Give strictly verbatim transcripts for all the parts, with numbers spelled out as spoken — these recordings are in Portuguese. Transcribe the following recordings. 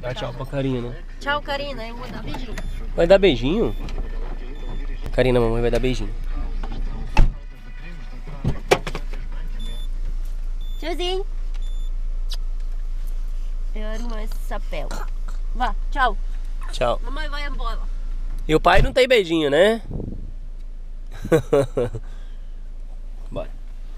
Dá tchau pra Karina. Tchau, Karina. Eu vou dar beijinho. Vai dar beijinho? Karina, mamãe vai dar beijinho. Tchauzinho. Eu arrumo esse chapéu. Vá, tchau. Tchau. Mamãe vai embora. E o pai não tem beijinho, né? Bora.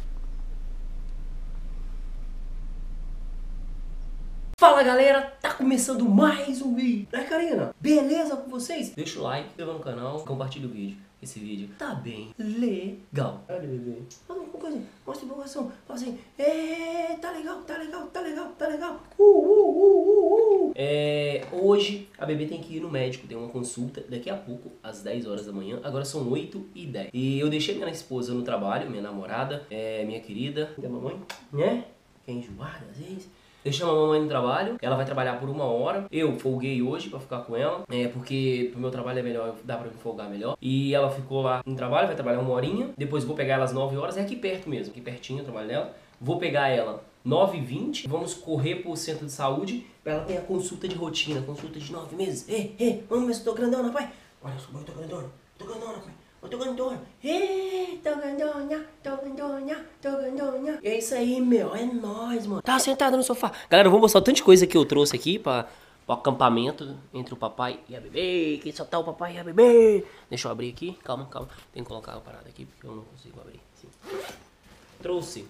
Fala galera, tá começando mais um vídeo, né Karina? Beleza com vocês? Deixa o like, se inscreva no canal, compartilha o vídeo. Esse vídeo tá bem legal. Olha bebê. Fala uma coisa, mostra empolgação. Fala assim, é, tá legal, tá legal, tá legal, tá legal. Uh, uh, uh, uh, uh. É, hoje a bebê tem que ir no médico, tem uma consulta daqui a pouco, às dez horas da manhã. Agora são oito e dez. E eu deixei minha esposa no trabalho, minha namorada, é, minha querida, da mamãe, né? Que é enjoada às vezes. Deixei a mamãe no trabalho, ela vai trabalhar por uma hora. Eu folguei hoje pra ficar com ela, é, porque pro meu trabalho é melhor, dá pra me folgar melhor. E ela ficou lá no trabalho, vai trabalhar uma horinha. Depois vou pegar ela às nove horas, é aqui perto mesmo, aqui pertinho o trabalho dela. Vou pegar ela nove e vinte, vamos correr pro centro de saúde pra ela ter a consulta de rotina, consulta de nove meses. Ei, ei, vamos ver se eu tô grandona, pai. Olha só, eu tô grandona, tô grandona, pai. Eu tô grandona. Ei, tô grandona, tô grandona, tô grandona. E é isso aí, meu, é nóis, mano. Tá sentado no sofá. Galera, eu vou mostrar tanta de coisa que eu trouxe aqui pra, pro acampamento entre o papai e a bebê. Quem só tá o papai e a bebê. Deixa eu abrir aqui, calma, calma. Tem que colocar a parada aqui porque eu não consigo abrir. Sim. Trouxe.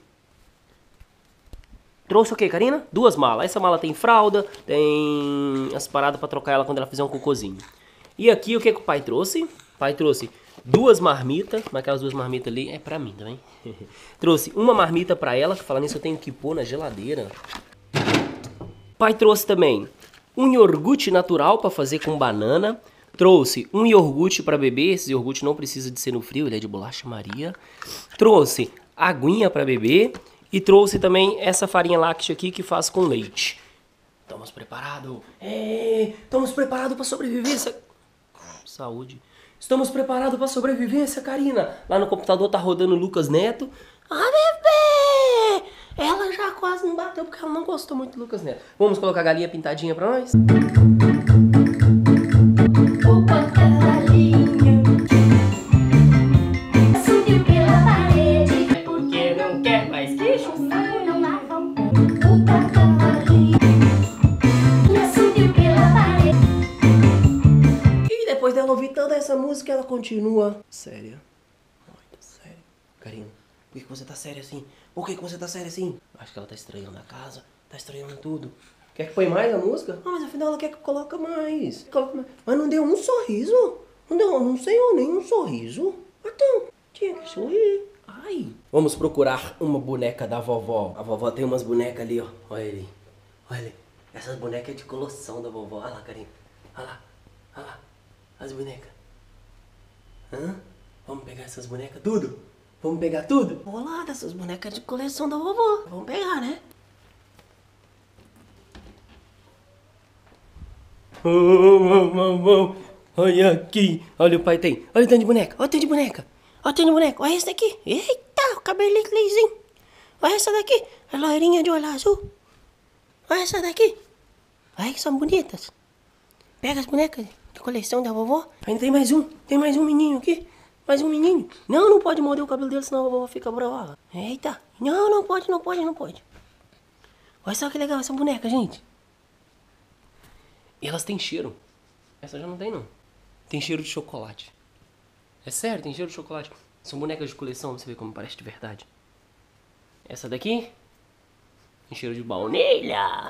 Trouxe o que, Karina? Duas malas. Essa mala tem fralda, tem as paradas pra trocar ela quando ela fizer um cocôzinho. E aqui o que, que o pai trouxe? O pai trouxe duas marmitas, mas aquelas duas marmitas ali é pra mim também. Trouxe uma marmita pra ela, que falando nisso eu tenho que pôr na geladeira. Pai trouxe também um iogurte natural pra fazer com banana. Trouxe um iogurte pra beber, esse iogurte não precisa de ser no frio, ele é de bolacha Maria. Trouxe aguinha pra beber. E trouxe também essa farinha láctea aqui que faz com leite. Estamos preparados? É, estamos preparados pra sobrevivência. Saúde. Estamos preparados pra sobrevivência, Karina. Lá no computador tá rodando o Lucas Neto. Ah, bebê! Ela já quase não bateu porque ela não gostou muito do Lucas Neto. Vamos colocar a galinha pintadinha pra nós? Ela ouvir toda essa música, ela continua séria. Muito séria. Karina, por que, que você tá séria assim? Por que, que você tá séria assim? Acho que ela tá estranhando a casa, tá estranhando tudo. Quer que põe mais a música? Ah, mas afinal ela quer que coloque mais. Coloca mais. Mas não deu um sorriso. Não deu, não sei nenhum sorriso. Então, tinha que sorrir. Ai. Vamos procurar uma boneca da vovó. A vovó tem umas bonecas ali, ó. Olha ali. Olha ali. Essas bonecas é de coleção da vovó. Olha lá, Karina. Olha lá. Olha lá. As bonecas. Hã? Vamos pegar essas bonecas tudo? Vamos pegar tudo? Vou lá dessas bonecas de coleção da vovó. Vamos pegar, né? Oh, oh, oh, oh. Olha aqui. Olha o pai tem. Olha o tanto de boneca. Olha o tanto de boneca. Olha o tanto de boneca. Olha esse daqui. Eita, o cabelinho lisinho. Olha essa daqui. A loirinha de olho azul. Olha essa daqui. Olha que são bonitas. Pega as bonecas de coleção da vovó. Ainda tem mais um. Tem mais um menino aqui. Mais um menino. Não, não pode morder o cabelo dele, senão a vovó fica brava. Eita. Não, não pode, não pode, não pode. Olha só que legal essa boneca, gente. E elas têm cheiro. Essa já não tem, não. Tem cheiro de chocolate. É sério, tem cheiro de chocolate. São bonecas de coleção, você vê como parece de verdade. Essa daqui tem cheiro de baunilha.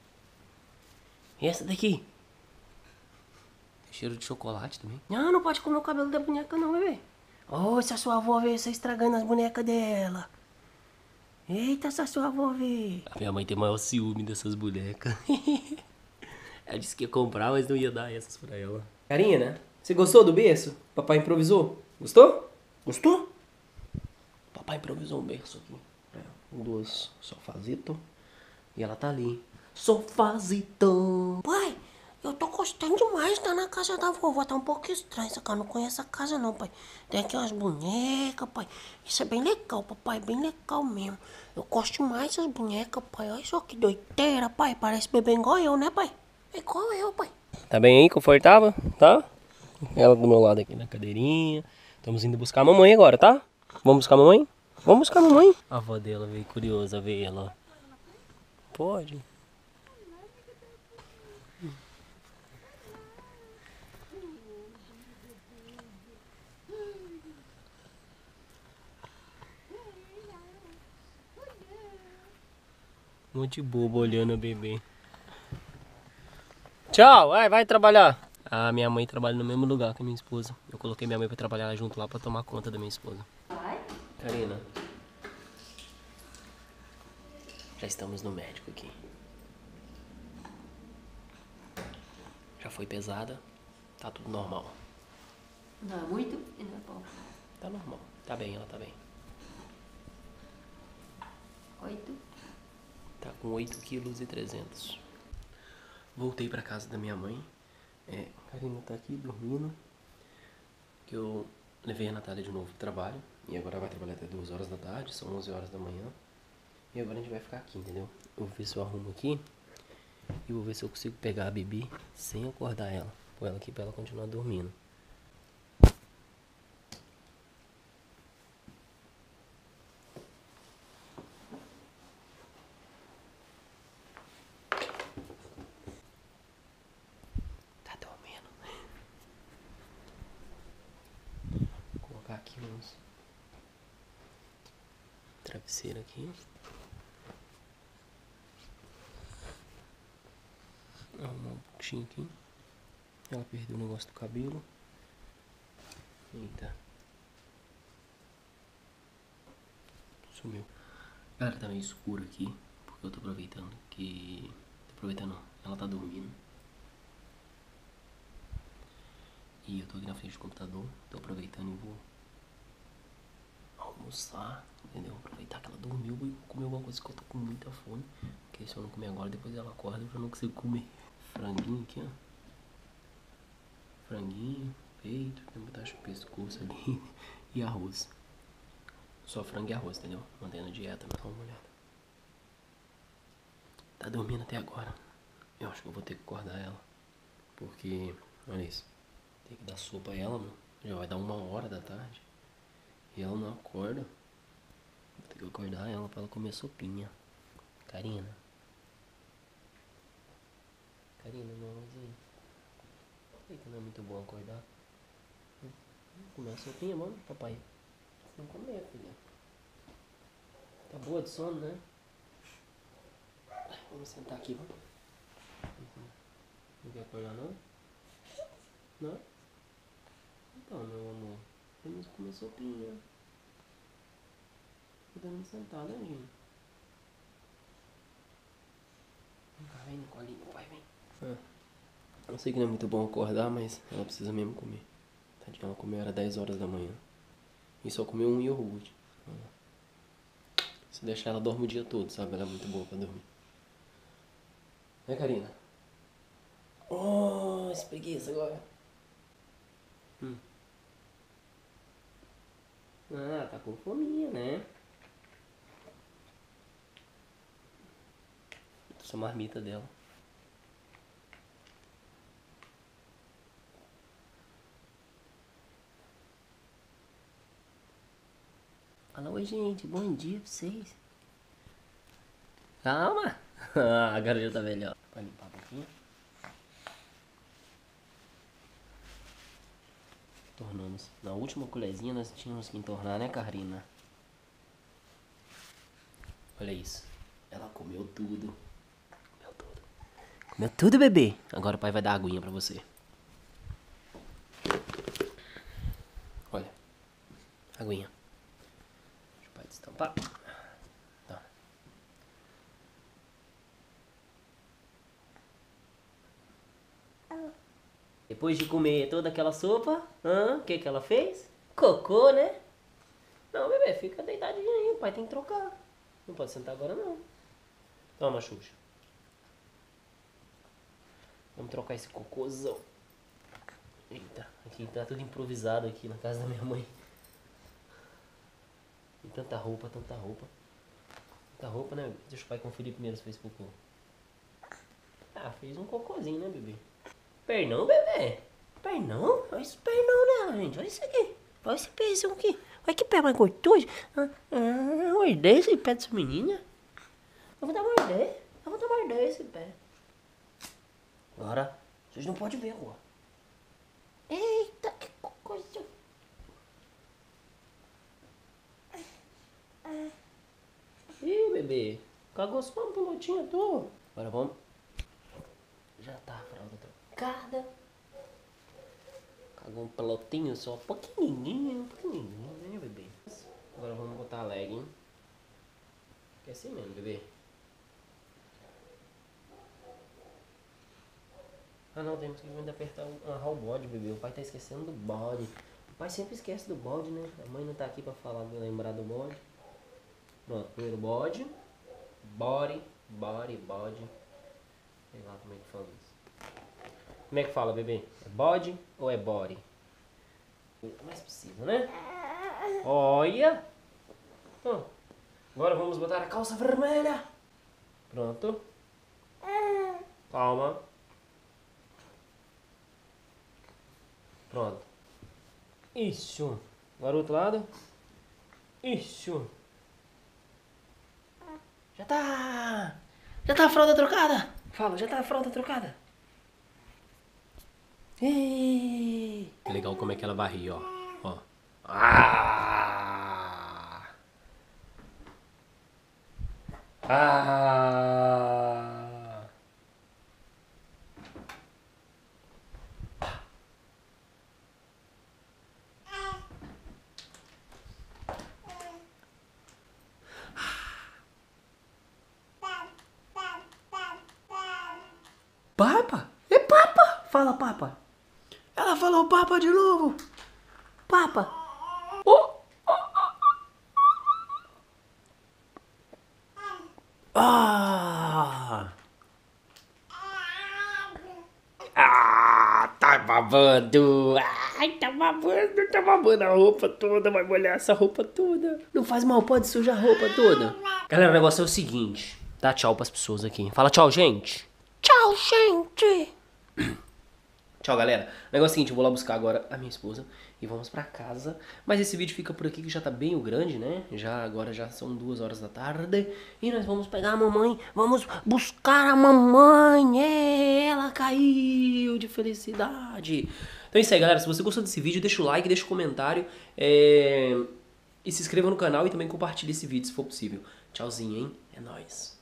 E essa daqui cheiro de chocolate também. Não, não pode comer o cabelo da boneca não, bebê. Oh, se a sua avó ver você estragando as bonecas dela. Eita, se a sua avó ver. A minha mãe tem maior ciúme dessas bonecas. Ela disse que ia comprar, mas não ia dar essas pra ela. Karina, você gostou do berço? Papai improvisou. Gostou? Gostou? Papai improvisou um berço aqui. É, um, dois, sofazito. E ela tá ali. Sofazito. Pai, eu tô gostando demais de estar na casa da vovó. Tá um pouco estranho isso aqui. Eu não conheço a casa não, pai. Tem aqui umas bonecas, pai. Isso é bem legal, papai. Bem legal mesmo. Eu gosto mais dessas bonecas, pai. Olha só que doideira, pai. Parece bebê igual eu, né, pai? É qual é, pai? Tá bem aí, confortável, tá? Ela do meu lado aqui na cadeirinha. Estamos indo buscar a mamãe agora, tá? Vamos buscar a mamãe? Vamos buscar a mamãe. A avó dela veio curiosa ver ela. Pode. Um monte de bobo olhando a bebê. Tchau, vai, vai trabalhar. A minha mãe trabalha no mesmo lugar que a minha esposa. Eu coloquei minha mãe pra trabalhar junto lá pra tomar conta da minha esposa. Vai? Karina. Já estamos no médico aqui. Já foi pesada. Tá tudo normal. Não é muito e não é pouco. Tá normal. Tá bem, ela tá bem. Oito. Tá com oito quilos e trezentos. Voltei pra casa da minha mãe. É, a Karina tá aqui dormindo. Que eu levei a Natália de novo pro trabalho. E agora vai trabalhar até duas horas da tarde. São onze horas da manhã. E agora a gente vai ficar aqui, entendeu? Eu vou ver se eu arrumo aqui. E vou ver se eu consigo pegar a Bibi sem acordar ela. Pôr ela aqui pra ela continuar dormindo. Tá dormindo. Vou colocar aqui uns travesseiros aqui. Arrumar um pouquinho aqui. Ela perdeu o negócio do cabelo. Eita. Sumiu. Galera, tá meio escuro aqui. Porque eu tô aproveitando que... Tô aproveitando não. Ela tá dormindo. E eu tô aqui na frente do computador. Tô aproveitando e vou almoçar. Entendeu? Aproveitar que ela dormiu e comer alguma coisa que eu tô com muita fome. Porque se eu não comer agora, depois ela acorda e eu já não consigo comer. Franguinho aqui, ó. Franguinho, peito, tem que botar o pescoço ali. E arroz. Só frango e arroz, entendeu? Mantendo a dieta, mas dá uma olhada. Tá dormindo até agora. Eu acho que eu vou ter que acordar ela. Porque, olha isso. Tem que dar sopa a ela, meu. Já vai dar uma hora da tarde. E ela não acorda. Vou ter que acordar ela pra ela comer sopinha. Karina. Karina, meu amorzinho. Sei que não é muito bom acordar. Vamos comer a sopinha, vamos, papai? Você não comer, filha. Tá boa de sono, né? Vamos sentar aqui, vamos. Não quer acordar, não? Não? Então, meu amor, temos que comer sopinha. Podemos sentar, né, gente? Vem cá, vem, Nicolinho, pai, vem. Ah, eu sei que não é muito bom acordar, mas ela precisa mesmo comer. Tadinha, ela comeu, era dez horas da manhã. E só comeu um iogurte. Se deixar, ela dorme o dia todo, sabe? Ela é muito boa pra dormir. Né, Karina? Oh, espreguiça agora. Hum. Ah, tá com fominha, né? Essa marmita dela. Fala, oi gente, bom dia pra vocês. Calma. Ah, agora já tá melhor. Vai limpar um pouquinho. Tornamos. Na última colherzinha nós tínhamos que entornar, né, Karina? Olha isso. Ela comeu tudo. Comeu tudo. Comeu tudo, bebê. Agora o pai vai dar aguinha pra você. Olha. Aguinha. Deixa o pai destampar. Tá. Depois de comer toda aquela sopa, o que que ela fez? Cocô, né? Não, bebê, fica deitadinho aí, o pai tem que trocar. Não pode sentar agora, não. Toma, Xuxa. Vamos trocar esse cocôzão. Eita, aqui tá tudo improvisado aqui na casa da minha mãe. Tem tanta roupa, tanta roupa. Tanta roupa, né? Deixa o pai conferir primeiro se fez cocô. Ah, fez um cocôzinho, né, bebê? Pernão, bebê? Pernão? Olha esse pernão dela, gente. Olha isso aqui. Olha esse pezinho aqui. Olha que pé mais gostoso. Ah, ah, morder esse pé dessa menina. Eu vou dar morder. Eu vou dar morder esse pé. Agora, vocês não podem ver agora. Eita, que coisa. Ih, bebê. Cagou só uma pilotinha tua. Agora vamos. Já tá a fralda trocada. Cagou um pelotinho só. Pequenininho, pequenininho, né, bebê? Agora vamos botar a leg, hein? Que é assim mesmo, bebê. Ah não, temos que ainda apertar o, amarrar o bode, bebê. O pai tá esquecendo do bode. O pai sempre esquece do bode, né? A mãe não tá aqui pra falar, lembrar do bode. Pronto, primeiro bode. Body, body, bode. Sei lá como é que fala isso. Como é que fala, bebê? É bode ou é body? Mas precisa, né? Olha! Então, agora vamos botar a calça vermelha. Pronto. Calma. Pronto. Isso. Agora o outro lado. Isso. Já tá. Já tá a fralda trocada. Fala, já tá a fralda trocada. Ei. Legal como é que ela vai rir, ó. Ó. Ah. Ah. Papa? É papa? Fala papa. Ela falou papa de novo. Papa. Oh. Ah. Ah, tá babando. Ai, tá babando, tá babando a roupa toda, vai molhar essa roupa toda. Não faz mal, pode sujar a roupa toda. Galera, o negócio é o seguinte. Dá tchau pras pessoas aqui. Fala tchau, gente. Tchau, gente. Tchau, galera. O negócio é o seguinte, eu vou lá buscar agora a minha esposa e vamos pra casa. Mas esse vídeo fica por aqui que já tá bem grande, né? Já agora já são duas horas da tarde. E nós vamos pegar a mamãe, vamos buscar a mamãe. É, ela caiu de felicidade. Então é isso aí, galera. Se você gostou desse vídeo, deixa o like, deixa o comentário. É... E se inscreva no canal e também compartilhe esse vídeo se for possível. Tchauzinho, hein? É nóis.